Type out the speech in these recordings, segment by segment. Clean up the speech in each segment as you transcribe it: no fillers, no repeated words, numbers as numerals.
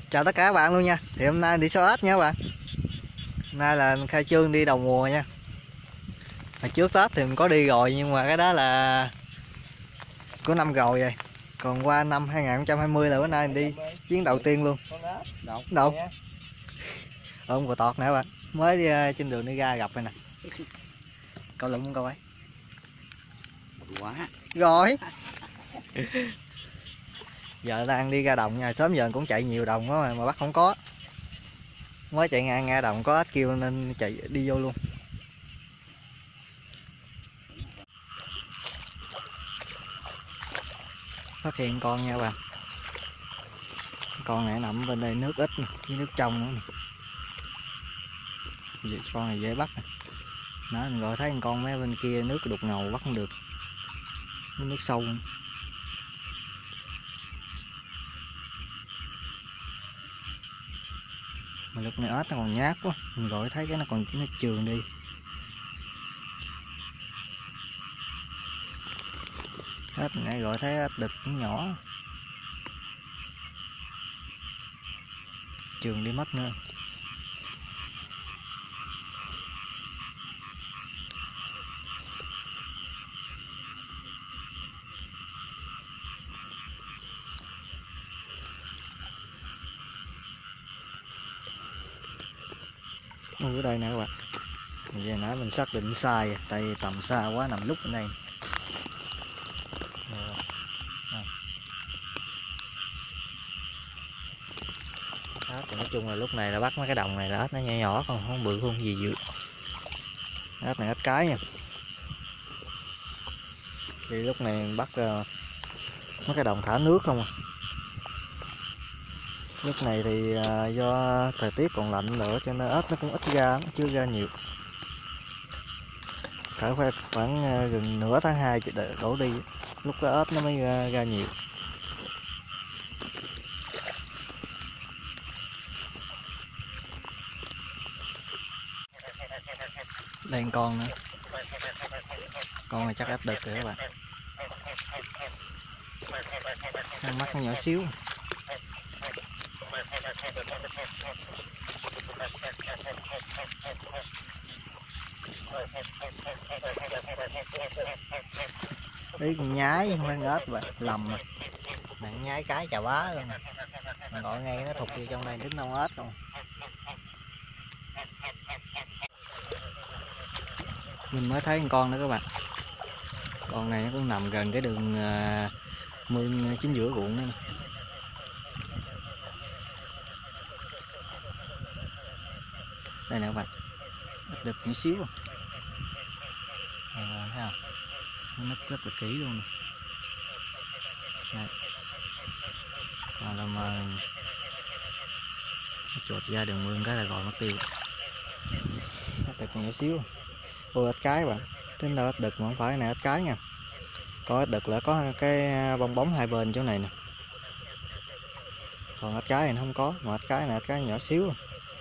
Chào tất cả các bạn luôn nha. Thì hôm nay đi xóa ếch nha các bạn. Hôm nay là khai trương đi đầu mùa nha. Hồi trước Tết thì mình có đi rồi, nhưng mà cái đó là của năm rồi rồi. Còn qua năm 2020 là bữa nay mình đi chuyến đầu tiên luôn. Đâu? Ôm cò tọt nè các bạn. Mới đi, trên đường đi ra gặp đây nè. Cậu lụm câu ấy. Quá. Rồi. Giờ đang đi ra đồng nha, sớm giờ cũng chạy nhiều đồng quá mà bắt không có. Mới chạy ngang nghe đồng có ếch kêu nên chạy đi vô luôn. Phát hiện con nha các bạn. Con này nằm bên đây, nước ít nè, với nước trong nữa nè. Con này dễ bắt nè. Đó, mình gọi thấy con mấy bên kia nước đục ngầu bắt không được. Nước sâu. Mà lúc này ếch nó còn nhát quá, mình gọi thấy cái nó còn nó chườn đi. Ếch này gọi thấy ếch đực cũng nhỏ, chườn đi mất nữa. Ở đây nè các bạn. Giờ nãy mình xác định sai, tại vì tầm xa quá nằm lúc bên đây. Đó, thì nói chung là lúc này là bắt mấy cái đồng này là ếch nó nhỏ nhỏ, còn không bự không gì dữ. Ếch này ếch cái nha. Thì lúc này mình bắt mấy cái đồng thả nước không à. Lúc này thì do thời tiết còn lạnh nữa cho nên ếch nó cũng ít ra, nó chưa ra nhiều. Khoảng gần nửa tháng 2 đổ đi, lúc cái ếch nó mới ra nhiều. Đây con nữa. Con này chắc ếch đực rồi các bạn. Mắt nó nhỏ xíu. Ý con nhái không phải ếch vậy, lầm rồi. Nặng nhái cái chà bá luôn. Mình gọi ngay nó thụt vô trong đây đứng đâu ếch không. Mình mới thấy con nữa các bạn. Con này nó cũng nằm gần cái đường mương chính giữa ruộng nữa. Đây nè các bạn, ếch đực nhỏ xíu. Đây các bạn thấy không? Nó nấp rất là kỹ luôn nè. Đây. Còn là mà chuột ra đường mương cái là gọi mất tiêu. Ếch đực nhỏ xíu. Ôi ếch cái bạn, tính đâu ếch đực mà không phải cái này ếch cái nha. Có ếch đực là có cái bong bóng hai bên chỗ này nè. Còn ếch cái này nó không có, mà ếch cái này ếch cái nhỏ xíu.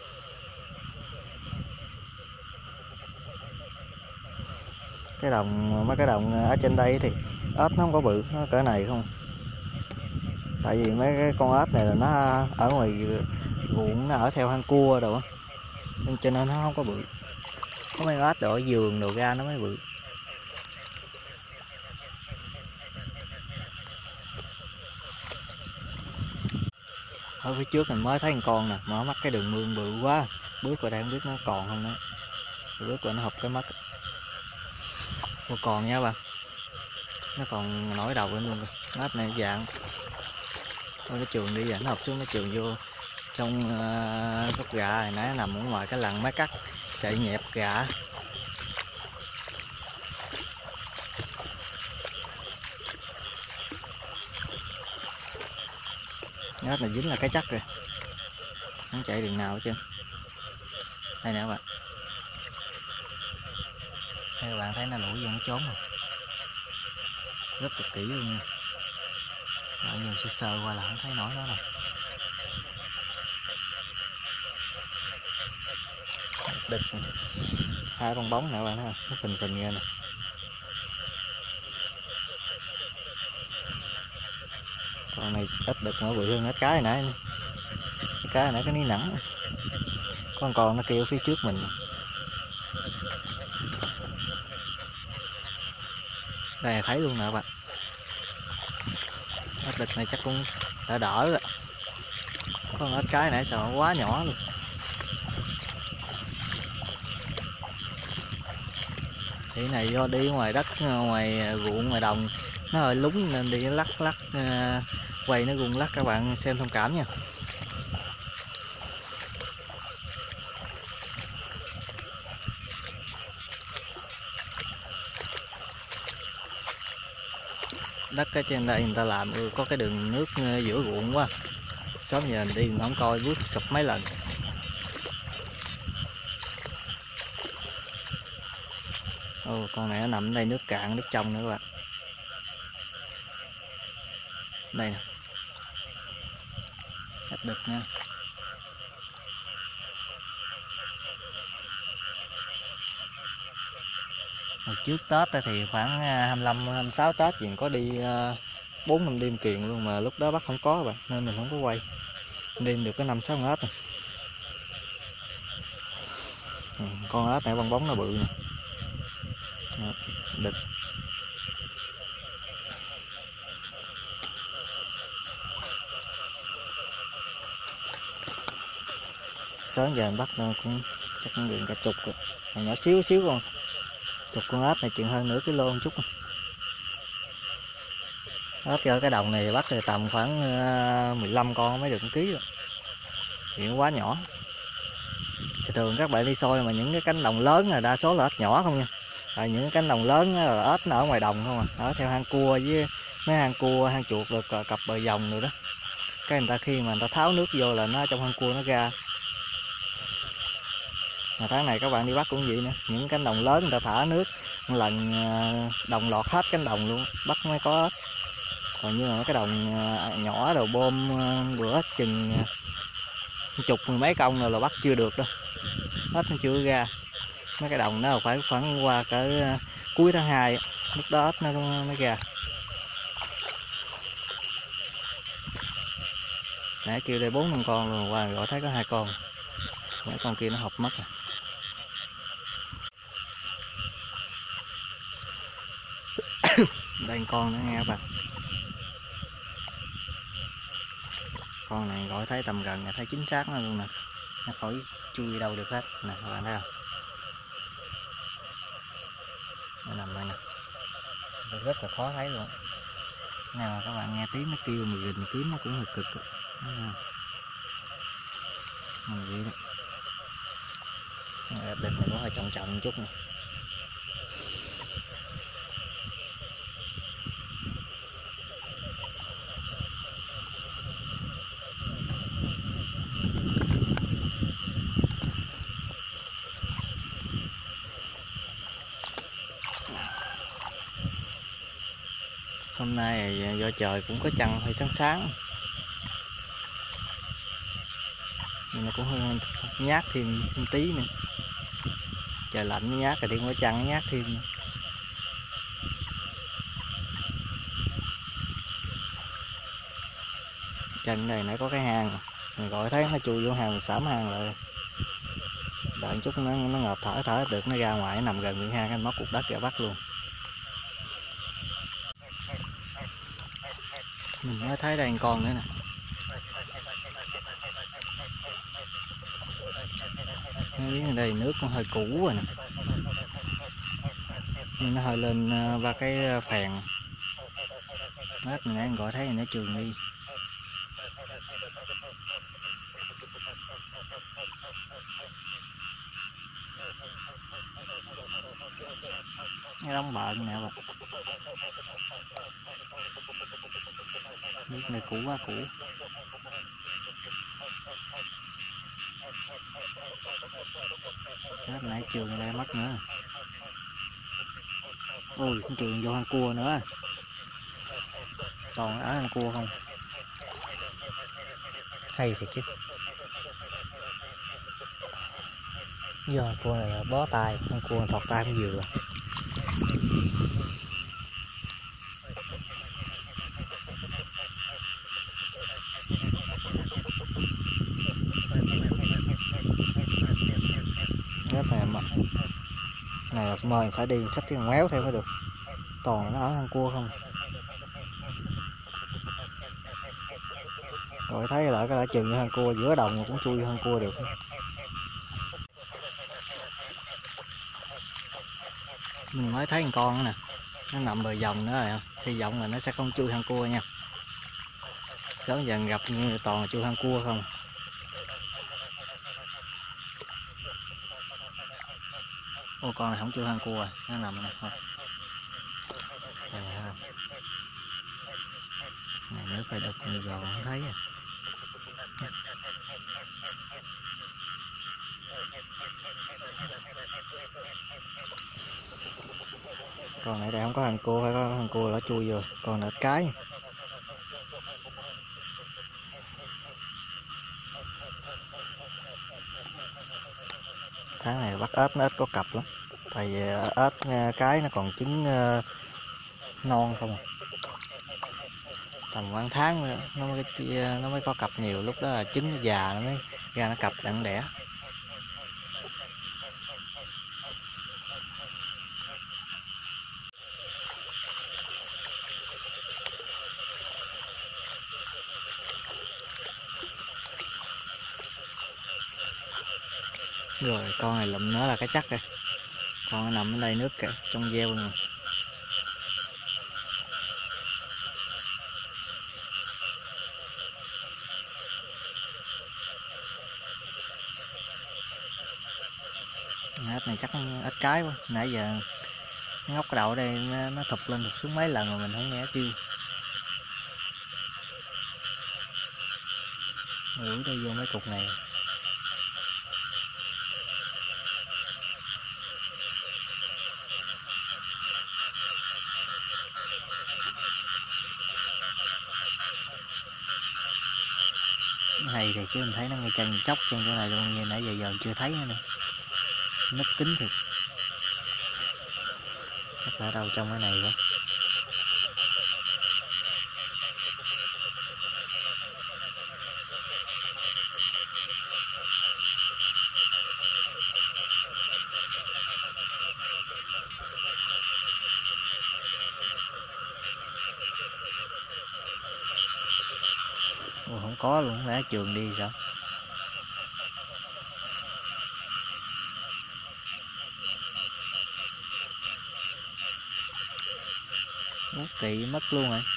Cái đồng, mấy cái đồng ở trên đây thì ếch nó không có bự, nó cỡ này không. Tại vì mấy cái con ếch này là nó ở ngoài ruộng, nó ở theo hang cua đồ á, cho nên nó không có bự. Có mấy ếch đồ ở vườn đồ ra nó mới bự. Ở phía trước mình mới thấy một con nè, mở mắt cái đường mương bự quá, bước qua đây không biết nó còn không nữa. Bước qua nó hụp cái mắt. Một còn nha bạn, nó còn nổi đầu lên luôn kìa. Ếch này dạng thôi nó trường đi, nó hụp xuống nó trường vô trong gốc gà này. Nãy nằm ở ngoài cái lằn máy cắt chạy nhẹp gà. Ếch này dính là cái chắc rồi, nó chạy đường nào hết trơn. Đây nè các bạn, đây các bạn thấy nó lủi vô nó trốn rồi, rất là kỹ luôn nha. Mọi người sẽ sờ qua là không thấy nổi nó đâu. Đực hai con bóng nè các bạn thấy không, nó phình phình ra nè. Con này ít đực mà bự hơn ếch cái nãy. cái nãy cái ní nẵng, con nó kêu phía trước mình. Đây thấy luôn nè các bạn, ếch đực này chắc cũng đã đỡ rồi. Con ếch cái nãy sợ quá nhỏ luôn. Thì này do đi ngoài đất, ngoài ruộng, ngoài đồng nó hơi lúng nên đi lắc quay nó rung lắc, các bạn xem thông cảm nha. Đất ở trên đây người ta làm có cái đường nước giữa ruộng quá, sớm giờ đi không coi bước sụp mấy lần. Con này nó nằm ở đây, nước cạn nước trong nữa các bạn. Đây nè, ếch đực nha. Hồi trước Tết thì khoảng 25, 26 Tết thì có đi 4-5 đêm kiền luôn, mà lúc đó bắt không có bạn, nên mình không có quay. Đêm được cái 5-6 con ếch này. Con ếch này bong bóng nó bự nè. Đực. Sớm giờ mình bắt cũng chắc cũng gần cả chục rồi. Nhỏ xíu con. Chục con ếch này chừng hơn nửa kg một chút. Ếch ở cái đồng này bắt thì tầm khoảng 15 con mới được 1 kg rồi. Thì quá nhỏ. Thì thường các bạn đi soi mà những cái cánh đồng lớn là đa số là ếch nhỏ không nha. Tại những cái cánh đồng lớn là ếch nó ở ngoài đồng không à. Ở theo hang cua với mấy hang cua, hang chuột được cặp bờ dòng rồi đó. Cái người ta khi mà người ta tháo nước vô là nó trong hang cua nó ra. Mà tháng này các bạn đi bắt cũng vậy nữa, những cánh đồng lớn người ta thả nước một lần đồng loạt hết cánh đồng luôn, bắt mới có ếch. Còn như là cái đồng nhỏ đầu bom bữa chừng chục mười mấy công rồi là bắt chưa được đâu, ếch nó chưa ra. Mấy cái đồng nó phải khoảng qua cỡ cuối tháng 2 lúc đó ếch nó mới ra. Nãy kêu đây 4-5 con luôn, qua gọi thấy có 2 con, mấy con kia nó hộp mất rồi. Đây con nữa nghe các bạn. Con này gọi thấy tầm gần là thấy chính xác nó luôn nè, nó khỏi chui đâu được hết nè, các bạn thấy không? Nó nằm đây nè, rất là khó thấy luôn. Này mà các bạn nghe tiếng nó kêu mà gìn kiếm nó cũng hơi cực cực. Vậy đó. Đực này cũng hơi trọng trọng một chút nè. Hôm nay do trời cũng có trăng hơi sáng sáng, nhưng nó cũng hơi nhát thêm tí nữa. Trời lạnh nó nhát, rồi thêm có trăng nó nhát thêm nữa. Chân này nãy có cái hang, mình gọi thấy nó chui vô hang, mình sảm hang lại. Đợi một chút nó ngợp thở được, nó ra ngoài, nó nằm gần miệng hang, anh móc cục đất kìa bắt luôn. Mình mới thấy đây con nữa nè. Miếng ở đây nước cũng hơi cũ rồi nè, nhưng nó hơi lên và cái phèn. Ếch mình gọi thấy nó trường đi. Cái đống bợn nè bạn. Nước này cũ quá cũ. Cái nãy trường đây mất nữa. Ôi, trường vô hang cua nữa. Toàn ở hang cua không. Hay thiệt chứ. Vô hang cua này là bó tay, hang cua thọt tay không vừa. Này mời phải đi xách cái méo theo mới được, toàn nó ở hang cua không. Rồi thấy lại cái đã chừng hang cua giữa đồng mà cũng chui hang cua được. Mình mới thấy một con nè, nó nằm bờ dòng nữa rồi, hy vọng là nó sẽ không chui hang cua nha. Sớm dần gặp toàn là chui hang cua không. Ô, con này không chui hang cua, nó nằm nè thôi. Này nữa phải đục giòn không thấy à. Con này đây không có hang cua, phải có hang cua lỡ chui vô. Con này cái. Tháng này bắt ếch nó ít có cặp lắm. Tại vì ếch cái nó còn trứng non không à. Tầm khoảng tháng nữa, nó mới có cặp nhiều, lúc đó là trứng nó già nó mới ra nó cặp đặng đẻ. Rồi con này lụm nữa là cái chắc rồi. Con nó nằm ở đây nước kìa, trong gieo luôn. Ếch này chắc ếch cái quá, nãy giờ ngóc cái đầu ở đây nó thụt lên thụt xuống mấy lần rồi mình không nghe kêu. Ngửi đây vô mấy cục này. Hay thì chứ mình thấy nó ngay chân chóc trên chỗ này luôn, như nãy giờ chưa thấy nữa nè. Núp kín thiệt. Chắc là đâu trong cái này quá. Ủa, không có luôn, không lẽ trường đi sao? Nó kỳ mất luôn rồi.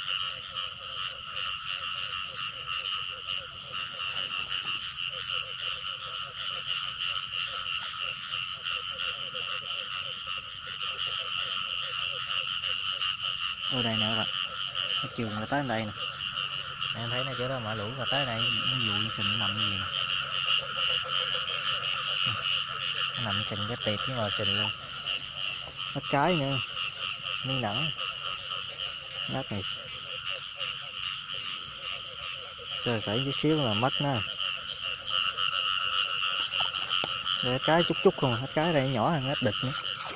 Ở đây nè các bạn, cái trường là tới đây nè. Em thấy này chỗ đó mạ lũ và tới đây dụi sình nằm gì nè. Nó nằm sình cái tiệp với ngồi sình luôn. Ếch cái nữa, miếng nặng. Ếch này sơ sẩy chút xíu là mất nó. Để cái chút chút không, ếch cái đây nhỏ hơn ếch đực nữa.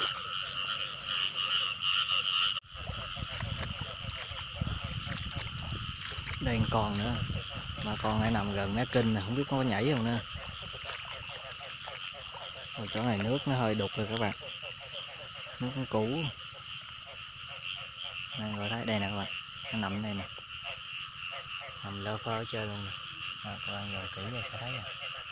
Đây còn nữa, mà con này nằm gần mé kinh nè, không biết có nhảy không nữa. Rồi chỗ này nước nó hơi đục rồi các bạn, nước nó cũ. Đây rồi thấy đây nè các bạn, nó nằm đây nè, nằm lơ phơ ở trên luôn nè. Các bạn nhìn kỹ rồi sẽ thấy nè.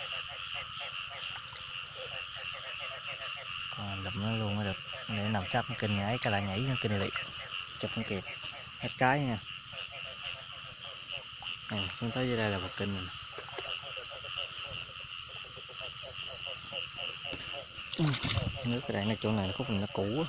Còn lụm nó luôn mới được, để nằm sát nó kinh nhảy, cái là nhảy nó kinh liệt, chụp không kịp. Hết cái nha. Xuống tới dưới đây là một kinh này. Nước ở đây, chỗ này khúc này nó cũ.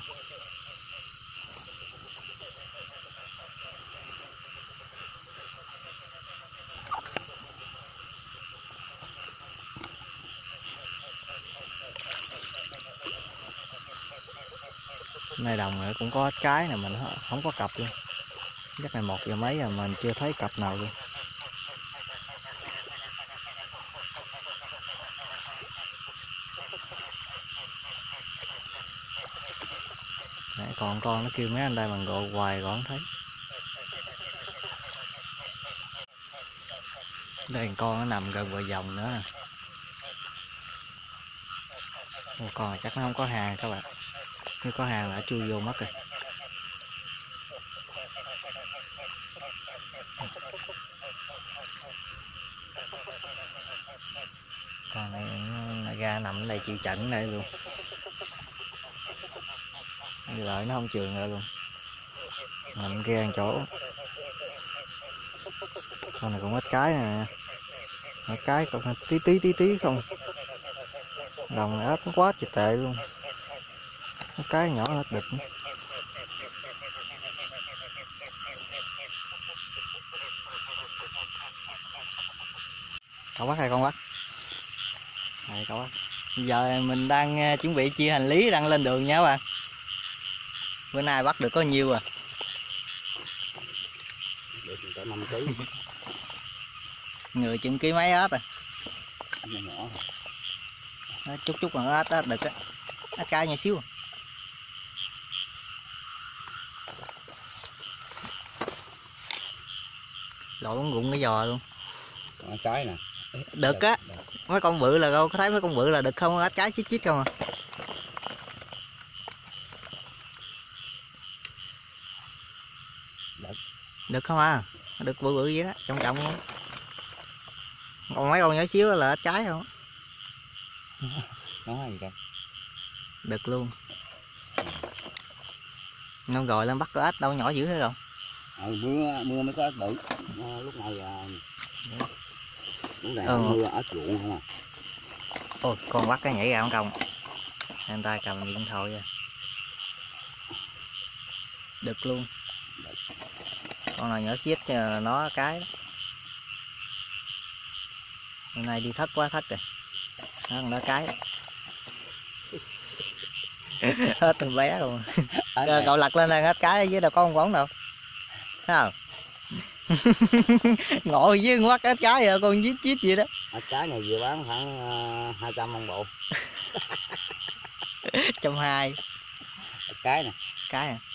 Này đồng này cũng có ếch cái nè, mình không có cặp luôn. Chắc này 1 giờ mấy rồi mình chưa thấy cặp nào luôn. Nãy còn con nó kêu mấy anh đây bằng gộ hoài còn không thấy. Đây con nó nằm gần bờ dòng nữa. Một con này chắc nó không có hàng các bạn. Như có hàng đã chui vô mất rồi. Con này ra nằm ở đây chịu trận đây luôn. Lợi nó không trường ra luôn. Nằm kia một chỗ. Con này cũng ít cái nè. Ít cái còn tí không. Đồng này ếch nó quá trời tệ luôn. Cái nhỏ hết đực. Cậu bắt hay con bắt? Đây cậu bắt. Bây giờ mình đang chuẩn bị chia hành lý đang lên đường nha các bạn. Bữa nay bắt được có nhiêu à? Được cỡ 5 kg. Người chừng ký mấy ếch à? Nhỏ. Chút còn ếch á đực á. Ếch cái nhỏ xíu. Lội cũng rụng cái giò luôn. Còn cái nè. Đực á. Mấy con bự là đâu có thấy mấy con bự là đực không, ếch cái chít không à. Đực không à. Đực bự bự vậy đó, trọng trọng luôn. Còn mấy con nhỏ xíu là ếch cái không. Nói gì kìa. Đực luôn. Nó gọi lên bắt có ếch đâu nhỏ dữ thế rồi. Mưa mới có ếch bự. Lúc này mưa ếch ruộng không à. Ôi con bắt cái nhảy ra không công. Anh ta cầm điện thoại rồi. Đực luôn. Con nào nhỏ xiết cho nó cái đó. Hôm nay đi thất quá thất rồi. Nó cái. Hết từng bé luôn. Cậu lật lên đây hết cái ở dưới đâu có con bóng đâu. Thấy không? Ngồi với quắt hết cái rồi con chít vậy đó. Cái này vừa bán khoảng 200 ông bộ. 120. Cái nè. Cái à.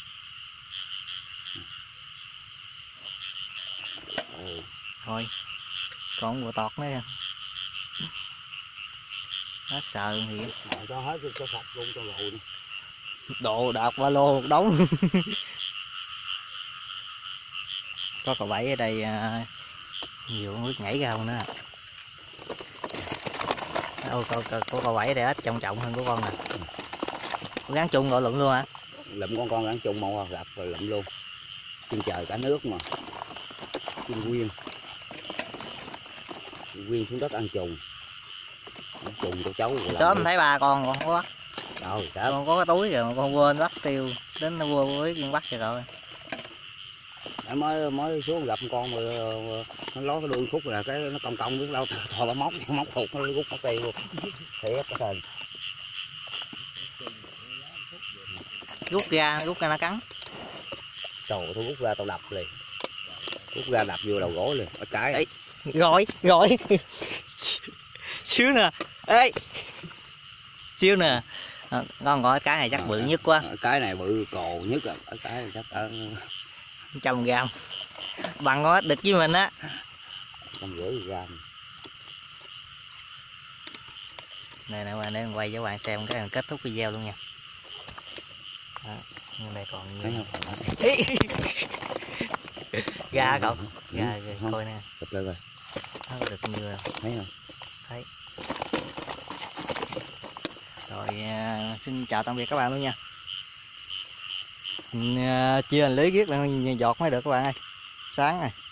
Thôi còn bộ tọt nữa nha. Hết sợ thì cho hết cho sạch luôn cho rồi. Đồ đạc ba lô một đống. Có cậu bảy ở đây nhiều con nước nhảy ra không nữa. Ôi cậu bảy đây ít trọng trọng hơn của con nè. Con gắn chung gọi lụm luôn hả? Lụm con gắn chung một gặp rồi lụm luôn. Trên trời cả nước mà. Trên nguyên xuống đất ăn trùng. Ăn trùng cho cháu. Sớm thấy ba con không có bắt. Rồi, con có cái túi rồi con quên bắt tiêu. Đến nó quên biết con bắt rồi. Mới xuống gặp con mà nó ló cái đuôi khúc là cái nó cong biết đâu thò nó móc hụt nó rút mất tiêu luôn. Thiệt cái thời. Rút ra nó cắn. Trời tôi rút ra tao đập liền. Rút ra đập vô đầu gỗ liền. Ở cái. Ê, gọi. Xíu nè. Ê. Xíu nè. Con gọi cái này chắc bự nhất quá. Cái này bự cồ nhất rồi. Cái này chắc 100g. Bằng con ếch đực với mình á. 150g. Này nè bạn, để mình quay cho bạn xem cái kết thúc video luôn nha. Đó, nhưng này còn nhiều. Ra cậu. Ra coi nè. Chụp lên rồi. Nó được nhiều rồi. Thấy không? Thấy. Rồi xin chào tạm biệt các bạn luôn nha. Chia hành lý ghét giọt mới được các bạn ơi. Sáng này.